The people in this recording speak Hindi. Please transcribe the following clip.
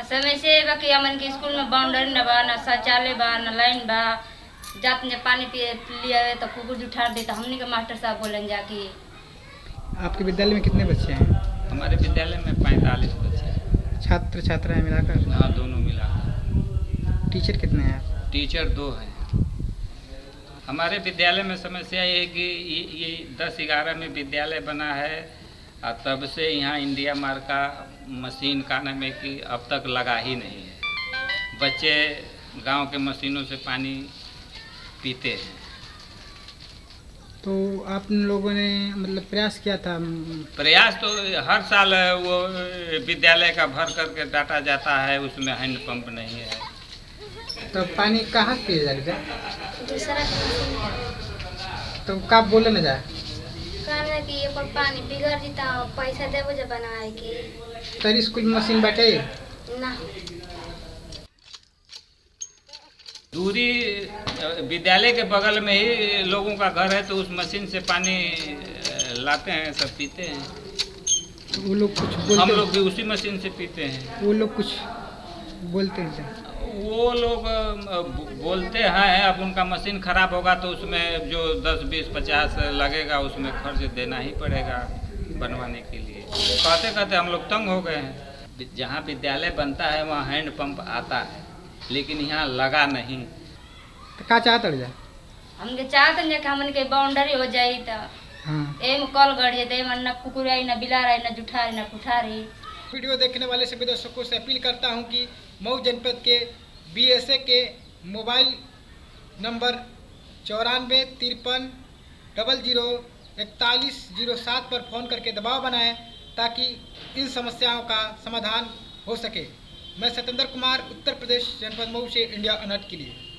समय से बाकी हमन के स्कूल में बाउंड्री न बा, न शौचालय बा, न लाइन बा। जात ने पानी पिए लिया तो कुकुर उठा दे तो हमने के मास्टर साहब बोलन जाके। आपके विद्यालय में कितने बच्चे हैं? हमारे विद्यालय में 45 बच्चे हैं। छात्र छात्राएं मिलाकर? हाँ, दोनों मिलाकर। टीचर कितने हैं? टीचर 2 हैं। हमारे विद्यालय में समस्या ये है कि ये 10-11 में विद्यालय बना है और तब से यहाँ इंडिया मार्क का मशीन का नाम है कि अब तक लगा ही नहीं है। बच्चे गांव के मशीनों से पानी पीते हैं। तो आप लोगों ने मतलब प्रयास किया था? प्रयास तो हर साल वो विद्यालय का भर करके डाटा जाता है, उसमें हैंडपंप नहीं है। तो पानी कहाँ पिए जाएगा? दूसरा तो कब बोले न जाए कहना कि ये पर पानी बिगड़ जीता पैसा देबो जब बनाए के। तेरी स्कूल में मशीन बैठे ना दूरी विद्यालय के बगल में ही लोगों का घर है, तो उस मशीन से पानी लाते हैं, सब पीते हैं। तो वो लोग कुछ बोलते? हम लोग भी उसी मशीन से पीते हैं। वो लोग कुछ बोलते हैं? वो लोग बोलते हैं। अब उनका मशीन खराब होगा तो उसमें जो 10, 20, 50 लगेगा उसमें खर्च देना ही पड़ेगा बनवाने के लिए। कहते कहते हम लोग तंग हो गए हैं। जहाँ विद्यालय बनता है वहाँ हैंडपंप आता है, लेकिन यहाँ लगा नहीं। तो क्या चाहते जा? हमके चाहते हैं कि हमन के बाउंड्री हो जाई तो एम कल गड़ जाते, न कुकुर आई, न बिलार आई, न जुठारी, न कुठारी। वीडियो देखने वाले सभी दर्शकों से अपील करता हूं कि मऊ जनपद के BSA के मोबाइल नंबर 94 53 00 4107 पर फ़ोन करके दबाव बनाएं ताकि इन समस्याओं का समाधान हो सके। मैं सतेंद्र कुमार, उत्तर प्रदेश जनपद मऊ से इंडिया अलर्ट के लिए।